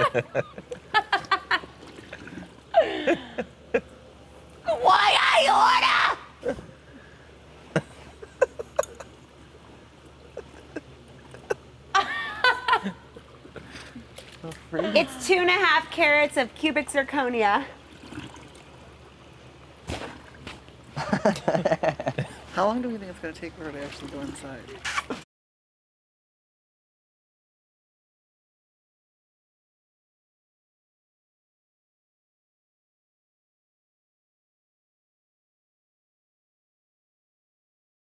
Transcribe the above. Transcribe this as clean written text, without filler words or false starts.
Why I order? It's 2.5 carats of cubic zirconia. How long do we think it's going to take for her to actually go inside?